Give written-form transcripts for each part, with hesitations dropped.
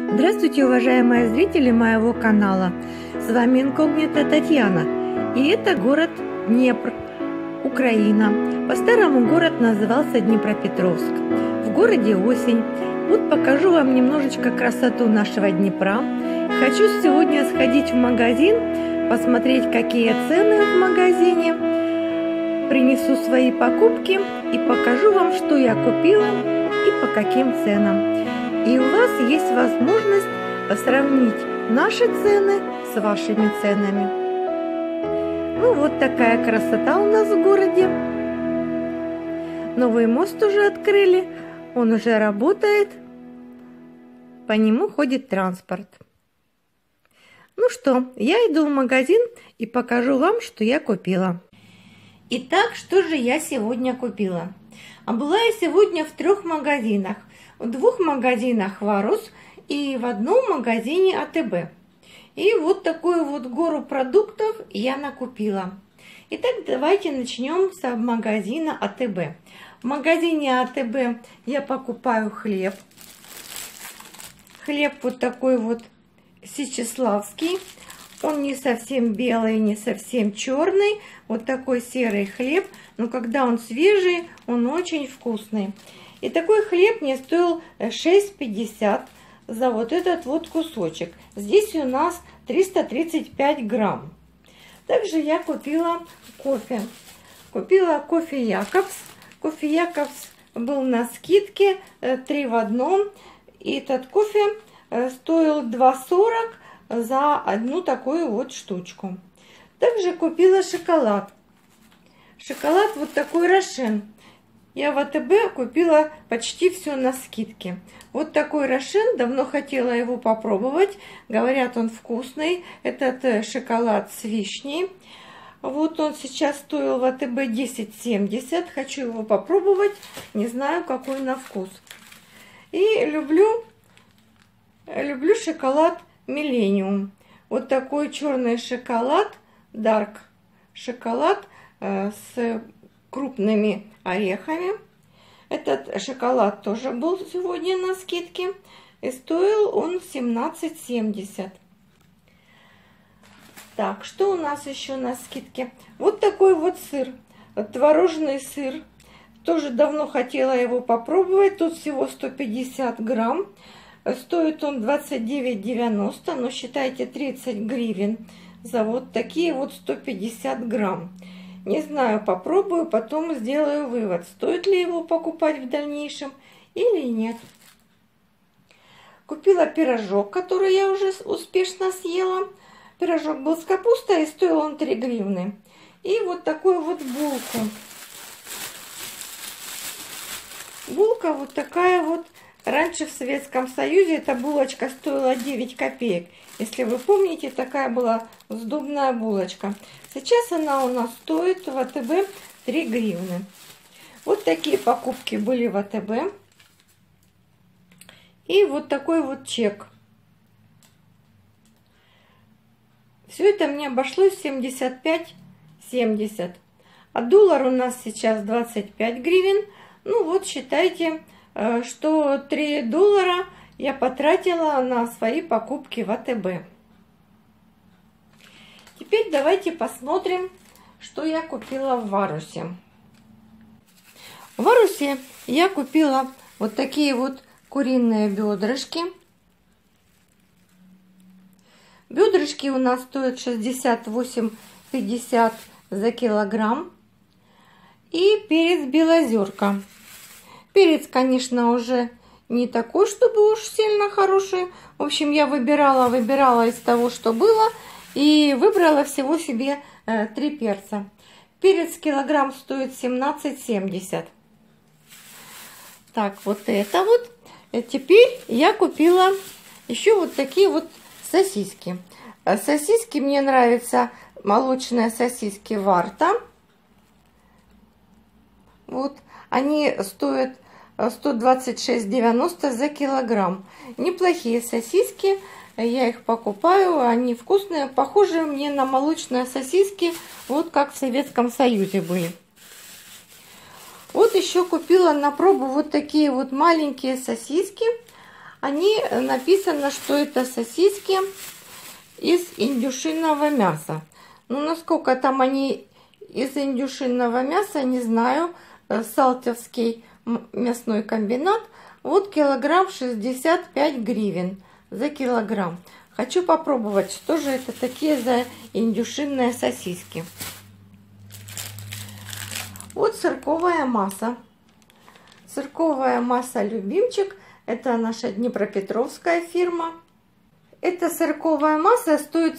Здравствуйте, уважаемые зрители моего канала! С вами инкогнито Татьяна. И это город Днепр, Украина. По-старому город назывался Днепропетровск. В городе осень. Вот покажу вам немножечко красоту нашего Днепра. Хочу сегодня сходить в магазин, посмотреть, какие цены в магазине. Принесу свои покупки и покажу вам, что я купила и по каким ценам. И у вас есть возможность сравнить наши цены с вашими ценами. Ну вот такая красота у нас в городе. Новый мост уже открыли, он уже работает. По нему ходит транспорт. Ну что, я иду в магазин и покажу вам, что я купила. Итак, что же я сегодня купила? А была я сегодня в 3 магазинах. В 2 магазинах Варус и в одном магазине АТБ. И вот такую вот гору продуктов я накупила. Итак, давайте начнем с магазина АТБ. В магазине АТБ я покупаю хлеб. Хлеб вот такой вот сечеславский. Он не совсем белый, не совсем черный. Вот такой серый хлеб. Но когда он свежий, он очень вкусный. И такой хлеб мне стоил 6,50 за вот этот вот кусочек. Здесь у нас 335 грамм. Также я купила кофе. Купила кофе Якобс. Кофе Якобс был на скидке 3 в 1. И этот кофе стоил 2,40 за одну такую вот штучку. Также купила шоколад. Шоколад вот такой Рошен. Я в АТБ купила почти все на скидке. Вот такой Рошен, давно хотела его попробовать. Говорят, он вкусный. Этот шоколад с вишней. Вот он сейчас стоил в АТБ 10,70. Хочу его попробовать. Не знаю, какой на вкус. И люблю шоколад Millennium. Вот такой черный шоколад, Dark шоколад с крупными орехами. Этот шоколад тоже был сегодня на скидке. И стоил он 17,70. Так, что у нас еще на скидке? Вот такой вот сыр. Творожный сыр. Тоже давно хотела его попробовать. Тут всего 150 грамм. Стоит он 29,90. Но считайте 30 гривен за вот такие вот 150 грамм. Не знаю, попробую, потом сделаю вывод, стоит ли его покупать в дальнейшем или нет. Купила пирожок, который я уже успешно съела. Пирожок был с капустой и стоил он 3 гривны. И вот такую вот булку. Булка вот такая вот. Раньше в Советском Союзе эта булочка стоила 9 копеек. Если вы помните, такая была сдобная булочка. Сейчас она у нас стоит в АТБ 3 гривны. Вот такие покупки были в АТБ. И вот такой вот чек. Все это мне обошлось 75,70. А доллар у нас сейчас 25 гривен. Ну вот считайте, что 3 доллара я потратила на свои покупки в АТБ. Теперь давайте посмотрим, что я купила в Варусе. В Варусе я купила вот такие вот куриные бедрышки. Бедрышки у нас стоят 68,50 за килограмм. И перец белозерка. Перец, конечно, уже не такой, чтобы уж сильно хороший. В общем, я выбирала из того, что было. И выбрала всего себе 3 перца. Перец килограмм стоит 17,70. Так, вот это вот. Теперь я купила еще вот такие вот сосиски. Сосиски мне нравятся, молочные сосиски Варта. Вот, они стоят 126,90 за килограмм. Неплохие сосиски. Я их покупаю, они вкусные, похожи мне на молочные сосиски, вот как в Советском Союзе были. Вот еще купила на пробу вот такие вот маленькие сосиски. они написано, что это сосиски из индюшиного мяса. Ну, насколько там они из индюшиного мяса, не знаю. Салтовский мясной комбинат. Вот килограмм 65 гривен за килограмм. Хочу попробовать, что же это такие за индюшинные сосиски. Вот сырковая масса. Сырковая масса «Любимчик». Это наша днепропетровская фирма. Эта сырковая масса стоит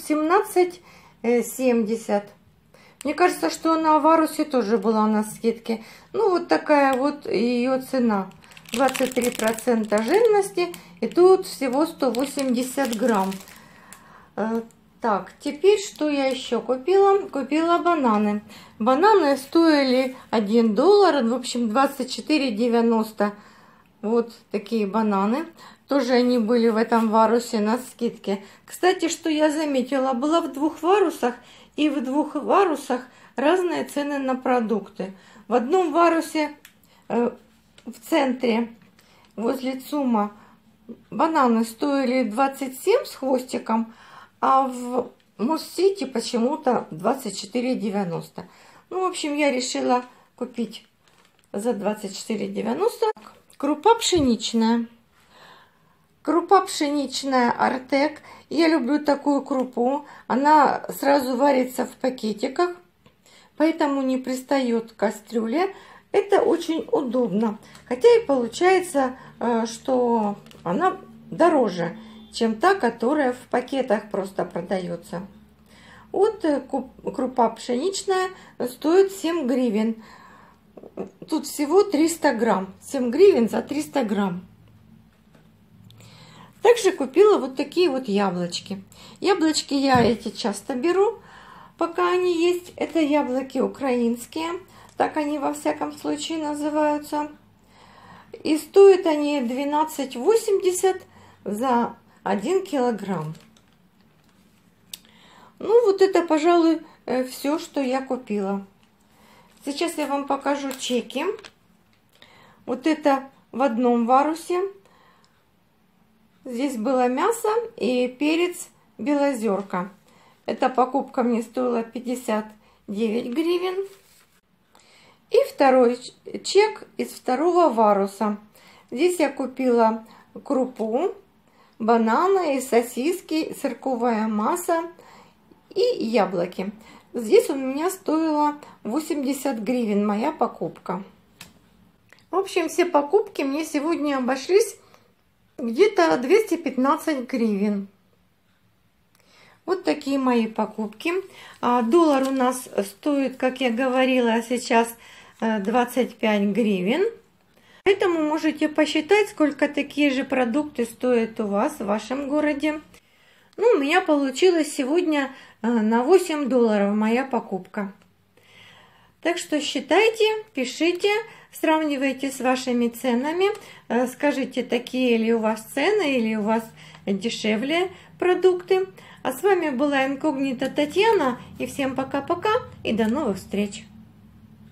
17,70. Мне кажется, что на Варусе тоже была на скидке. Ну, вот такая вот ее цена. 23% жирности. И тут всего 180 грамм. Так, теперь что я еще купила? Купила бананы. Бананы стоили $1. В общем, 24,90. Вот такие бананы. Тоже они были в этом Варусе на скидке. Кстати, что я заметила, была в двух Варусах. И в двух Варусах разные цены на продукты. В одном Варусе в центре, возле ЦУМа, бананы стоили 27 с хвостиком, а в Моссити почему-то 24,90. Ну, в общем, я решила купить за 24,90. Крупа пшеничная. Крупа пшеничная Артек. Я люблю такую крупу. Она сразу варится в пакетиках, поэтому не пристает к кастрюле. Это очень удобно. Хотя и получается, что она дороже, чем та, которая в пакетах просто продается. Вот крупа пшеничная стоит 7 гривен. Тут всего 300 грамм. 7 гривен за 300 грамм. Также купила вот такие вот яблочки. Яблочки я эти часто беру, пока они есть. Это яблоки украинские. Так они во всяком случае называются. И стоят они 12,80 за 1 килограмм. Ну, вот это, пожалуй, все, что я купила. Сейчас я вам покажу чеки. Вот это в одном Варусе. Здесь было мясо и перец белозерка. Эта покупка мне стоила 59 гривен. И второй чек из второго Варуса. Здесь я купила крупу, бананы и сосиски, сырковая масса и яблоки. Здесь у меня стоило 80 гривен моя покупка. В общем, все покупки мне сегодня обошлись где-то 215 гривен. Вот такие мои покупки. Доллар у нас стоит, как я говорила, сейчас 25 гривен. Поэтому можете посчитать, сколько такие же продукты стоят у вас в вашем городе. Ну, у меня получилось сегодня на $8 моя покупка. Так что считайте, пишите, сравнивайте с вашими ценами. Скажите, такие ли у вас цены или у вас дешевле продукты. А с вами была Инкогнита Татьяна. И всем пока-пока и до новых встреч!